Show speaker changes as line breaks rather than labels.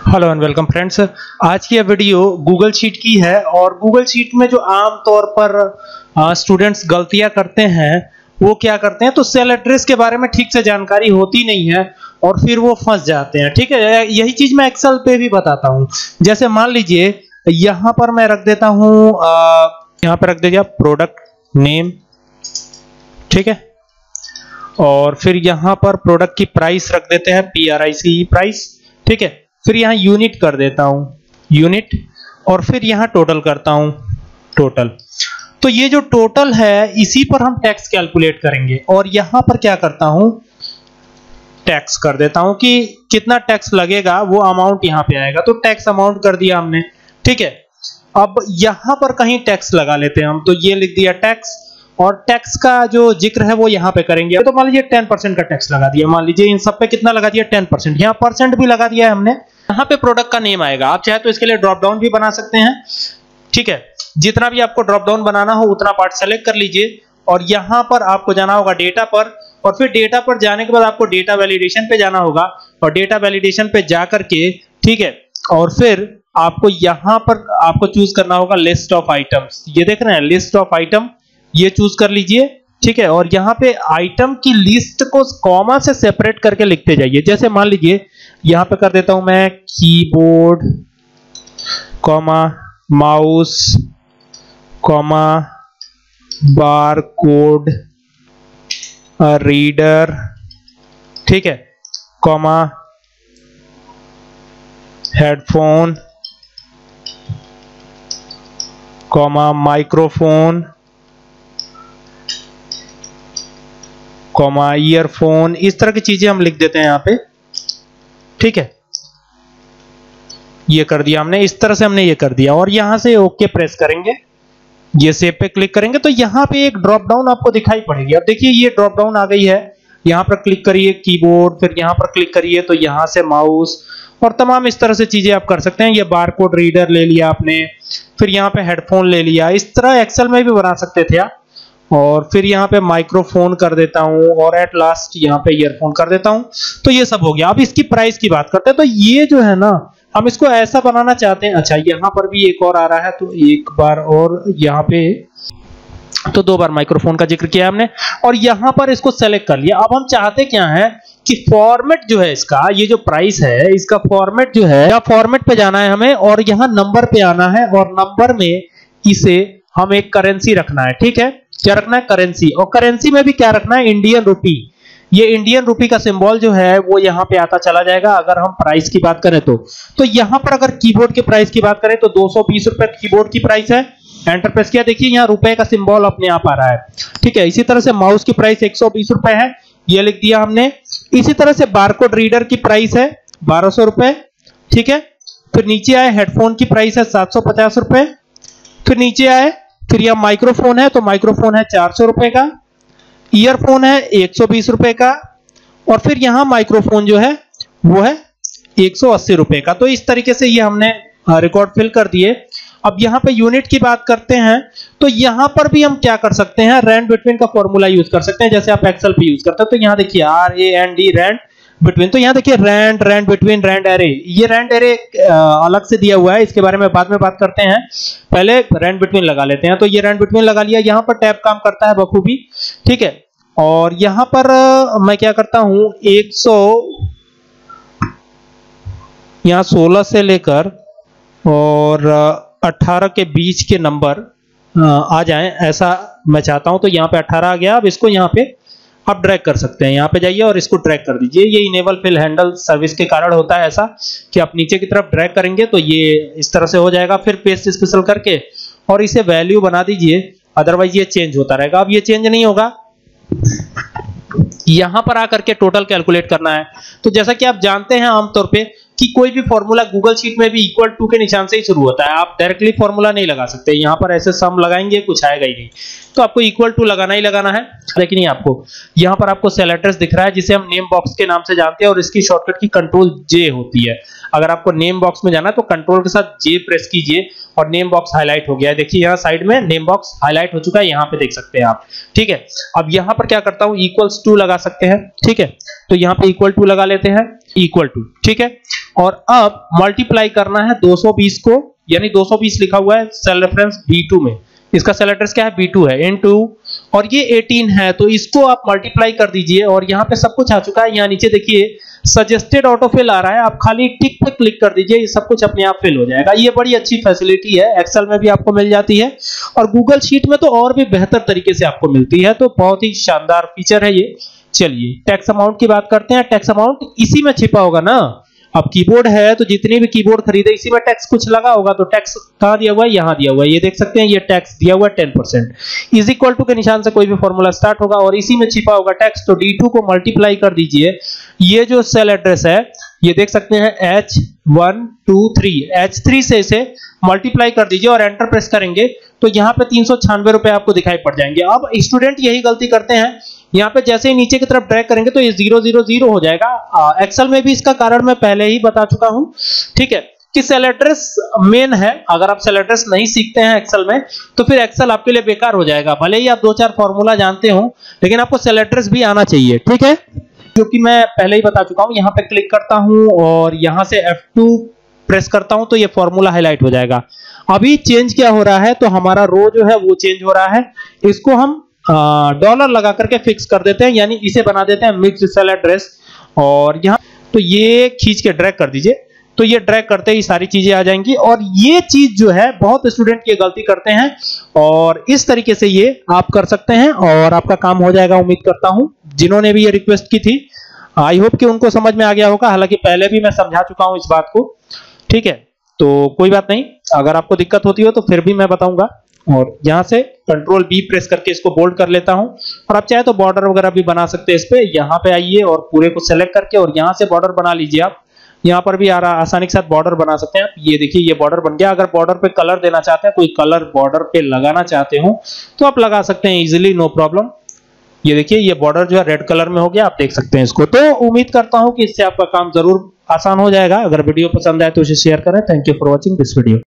Hello and welcome friends. आज की यह वीडियो गूगल शीट की है और गूगल शीट में जो आम तौर पर स्टूडेंट्स गलतियां करते हैं वो क्या करते हैं, तो सेल एड्रेस के बारे में ठीक से जानकारी होती नहीं है और फिर वो फंस जाते हैं। ठीक है, यही चीज मैं एक्सेल पे भी बताता हूं। जैसे मान लीजिए यहां पर मैं रख देता हूं, यहां पर रख दीजिए प्रोडक्ट नेम, ठीक है, और फिर यहां पर प्रोडक्ट की प्राइस रख देते हैं PRIC प्राइस, ठीक है। फिर यहां यूनिट कर देता हूं यूनिट, और फिर यहां टोटल करता हूं टोटल। तो ये जो टोटल है इसी पर हम टैक्स कैलकुलेट करेंगे और यहां पर क्या करता हूं, टैक्स कर देता हूं कि कितना टैक्स लगेगा वो अमाउंट यहां पे आएगा। तो टैक्स अमाउंट कर दिया हमने, ठीक है। अब यहां पर कहीं टैक्स लगा लेते हैं हम, तो ये लिख दिया टैक्स, और टैक्स का जो जिक्र है वो यहां पे करेंगे। तो मान लीजिए 10% का टैक्स लगा दिया, मान लीजिए इन सब पे कितना लगा दिया 10%, यहां परसेंट भी लगा दिया है हमने। यहां पे प्रोडक्ट का नेम आएगा, आप चाहे तो इसके लिए ड्रॉप डाउन भी बना सकते हैं, ठीक है। जितना भी आपको ड्रॉप डाउन बनाना हो उतना पार्ट सेलेक्ट कर लीजिए और यहां पर आपको जाना होगा डेटा पर, और फिर डेटा पर जाने के बाद आपको डेटा वैलिडेशन पे जाना होगा और डेटा वैलिडेशन पे जाकर के, ठीक है, और फिर आपको यहां पर आपको चूज करना होगा लिस्ट ऑफ आइटम्स। ये देख रहे हैं लिस्ट ऑफ आइटम, ये चूज कर लीजिए, ठीक है। और यहां पे आइटम की लिस्ट को कॉमा से सेपरेट करके लिखते जाइए। जैसे मान लीजिए यहां पे कर देता हूं मैं keyboard, comma mouse, comma barcode reader, ठीक है, comma headphone, comma microphone, comma earphone. इस तरह की चीजें हम लिख देते हैं यहां पे, ठीक है। ये कर दिया हमने, इस तरह से हमने ये कर दिया और यहां से ओके प्रेस करेंगे, ये सेव पे क्लिक करेंगे तो यहां पे एक ड्रॉप डाउन आपको दिखाई पड़ेगी। अब देखिए ये ड्रॉप डाउन आ गई है, यहां पर क्लिक करिए कीबोर्ड, फिर यहां पर क्लिक करिए तो यहां से माउस और तमाम इस तरह से चीजें आप कर सकते हैं। ये बारकोड रीडर ले लिया आपने, फिर यहां पे हेडफोन ले लिया। इस तरह एक्सेल में भी बना सकते थे आप। और फिर यहां पे माइक्रोफोन कर देता हूं और एट लास्ट यहां पे ईयरफोन कर देता हूं। तो ये सब हो गया। अब इसकी प्राइस की बात करते हैं। तो ये जो है ना, हम इसको ऐसा बनाना चाहते हैं। अच्छा, यहां पर भी एक और आ रहा है, तो एक बार और यहां पे, तो दो बार माइक्रोफोन का जिक्र किया हमने और यहां पर इसको सेलेक्ट कर लिया। अब हम चाहते क्या है कि फॉर्मेट जो है इसका, ये जो प्राइस है इसका फॉर्मेट जो है, या फॉर्मेट पे जाना है हमें और यहां नंबर पे आना है और नंबर में इसे हम एक करेंसी रखना है, ठीक है। क्या रखना है? करेंसी। और करेंसी में भी क्या रखना है? Indian rupee. ये इंडियन रुपी का सिंबल जो है वो यहां पे आता चला जाएगा। अगर हम प्राइस की बात करें तो यहां पर अगर कीबोर्ड के प्राइस की बात करें तो 220 रुपए कीबोर्ड की प्राइस है। एंटर प्रेस किया, देखिए यहां रुपए का सिंबल अपने आप आ रहा है, ठीक है। इसी तरह से माउस की प्राइस 120 रुपए है, ये लिख दिया हमने। इसी तरह से बारकोड रीडर की प्राइस है 1200 रुपए, ठीक है। फिर नीचे आए हेडफोन की प्राइस है 750 रुपए। फिर नीचे आए, फिर यह माइक्रोफोन है तो माइक्रोफोन है 400 रुपए का, ईयरफोन है 120 रुपए का, और फिर यहां माइक्रोफोन जो है वो है 180 रुपए का। तो इस तरीके से ये हमने रिकॉर्ड फिल कर दिए। अब यहां पे यूनिट की बात करते हैं तो यहां पर भी हम क्या कर सकते हैं, रैंड बिटवीन का फॉर्मूला यूज कर सकते हैं। जैसे आप एक्सेल पे यूज करते हैं तो यहां देखिए RAND रैंड बिटवीन, तो यहां देखिए रैंड बिटवीन रैंड एरे। ये रैंड एरे अलग से दिया हुआ है, इसके बारे में बाद में बात करते हैं, पहले रैंड बिटवीन लगा लेते हैं। तो ये रैंड बिटवीन लगा लिया, यहां पर टैब काम करता है बखूबी, ठीक है। और यहां पर मैं क्या करता हूं, 16 से लेकर और 18 के बीच के नंबर आ जाएं, ऐसा मैं चाहता हूं। तो यहां पे 18 आ गया। अब इसको यहां पे आप ड्रैग कर सकते हैं, यहां पे जाइए और इसको ड्रैग कर दीजिए। ये इनेबल फिल हैंडल सर्विस के कारण होता है ऐसा कि आप नीचे की तरफ ड्रैग करेंगे तो ये इस तरह से हो जाएगा। फिर पेस्ट स्पेशल करके और इसे वैल्यू बना दीजिए, अदरवाइज ये चेंज होता रहेगा। अब ये चेंज नहीं होगा, यहां पर आकर के टोटल कैलकुलेट करना है। तो जैसा कि आप जानते हैं आमतौर पे कि कोई भी फॉर्मूला गूगल शीट में भी इक्वल टू के निशान से ही शुरू होता है। आप डायरेक्टली फॉर्मूला नहीं लगा सकते, यहां पर ऐसे सम लगाएंगे कुछ आएगा ही नहीं। तो आपको इक्वल टू लगाना ही लगाना है। लेकिन आपको यहां पर आपको सेल एड्रेस दिख रहा है जिसे हम नेम बॉक्स के नाम से जानते हैं और इसकी शॉर्टकट की कंट्रोल J होती है। अगर आपको नेम बॉक्स में जाना है तो कंट्रोल के साथ J प्रेस कीजिए और नेम बॉक्स हाईलाइट हो गया है। देखिए यहाँ साइड में नेम बॉक्स हाईलाइट हो चुका है, यहाँ पे देख सकते हैं आप, ठीक है। अब यहाँ पर क्या करता हूँ, इक्वल्स टू लगा सकते हैं, ठीक है। तो यहाँ पे इक्वल टू लगा लेते हैं, इक्वल टू, ठीक है। और अब मल्टीप्लाई करना है 220 को, यानी 220 लिखा हुआ है सेल रेफरेंस B2 में, इसका सेल एड्रेस क्या है B2 है, इनटू, और ये 18 है तो इसको आप मल्टीप्लाई कर दीजिए और यहाँ पे सब कुछ आ चुका है। यहाँ नीचे देखिए सजेस्टेड ऑटो फिल आ रहा है, आप खाली टिक पे क्लिक कर दीजिए, ये सब कुछ अपने आप फिल हो जाएगा। ये बड़ी अच्छी फैसिलिटी है, एक्सेल में भी आपको मिल जाती है और गूगल शीट में तो और भी बेहतर तरीके से आपको मिलती है, तो बहुत ही शानदार फीचर है ये। चलिए टैक्स अमाउंट की बात करते हैं। टैक्स अमाउंट इसी में छिपा होगा ना, अब कीबोर्ड है तो जितने भी कीबोर्ड खरीदे इसी में टैक्स कुछ लगा होगा, तो टैक्स कहां दिया हुआ है, यहां दिया हुआ है, ये देख सकते हैं, ये टैक्स दिया हुआ है 10%। इज इक्वल टू के निशान से कोई भी फॉर्मूला स्टार्ट होगा और इसी में छिपा होगा टैक्स, तो D2 को मल्टीप्लाई कर दीजिए। ये जो सेल एड्रेस है ये देख सकते हैं H123, H3 से इसे मल्टीप्लाई कर दीजिए और एंटर प्रेस करेंगे तो यहाँ पे 396 रुपए आपको दिखाई पड़ जाएंगे। अब स्टूडेंट यही गलती करते हैं, यहाँ पे जैसे ही नीचे की तरफ ड्रैग करेंगे तो ये 000 हो जाएगा। एक्सेल में भी इसका कारण मैं पहले ही बता चुका हूं, ठीक है, कि सेल एड्रेस मेन है। अगर आप सेल एड्रेस नहीं सीखते हैं एक्सेल में तो फिर एक्सेल आपके लिए बेकार हो जाएगा। भले ही आप 2-4 फॉर्मूला जानते हो लेकिन आपको सेल एड्रेस भी आना चाहिए, ठीक है, जो कि मैं पहले ही बता चुका हूं। यहां पे क्लिक करता हूं और यहां से F2 प्रेस करता हूं तो ये फॉर्मूला हाईलाइट हो जाएगा। अभी चेंज क्या हो रहा है, तो हमारा रो जो है वो चेंज हो रहा है, इसको हम डॉलर लगा करके फिक्स कर देते हैं, यानी इसे बना देते हैं मिक्स्ड सेल एड्रेस। और यहां तो ये खींच के ड्रैग कर दीजिए, तो ये ड्रैग करते ही सारी चीजें आ जाएंगी। और ये चीज जो है बहुत स्टूडेंट ये गलती करते हैं और इस तरीके से ये आप कर सकते हैं और आपका काम हो जाएगा। उम्मीद करता हूं जिन्होंने भी ये रिक्वेस्ट की थी, आई होप कि उनको समझ में आ गया होगा, हालांकि पहले भी मैं समझा चुका हूं इस बात को, ठीक है, तो कोई बात नहीं, अगर आपको दिक्कत होती हो तो फिर भी मैं बताऊंगा। और यहां से कंट्रोल B प्रेस करके इसको बोल्ड कर लेता हूं और आप चाहे तो बॉर्डर वगैरह भी बना सकते हैं इस पे। यहां पे आइए और पूरे को सेलेक्ट करके और यहां से बॉर्डर बना लीजिए। आप यहां पर भी आसानी के साथ बॉर्डर बना सकते हैं आप। ये देखिए ये बॉर्डर बन गया। अगर बॉर्डर पे कलर देना चाहते हैं, कोई कलर बॉर्डर पे लगाना चाहते हो तो आप लगा सकते हैं इजीली, नो प्रॉब्लम। ये देखिए ये बॉर्डर जो है रेड कलर में हो गया, आप देख सकते हैं इसको। तो उम्मीद करता हूं कि इससे आपका काम जरूर आसान हो जाएगा। अगर वीडियो पसंद आए तो इसे शेयर करें। Thank you for watching this video.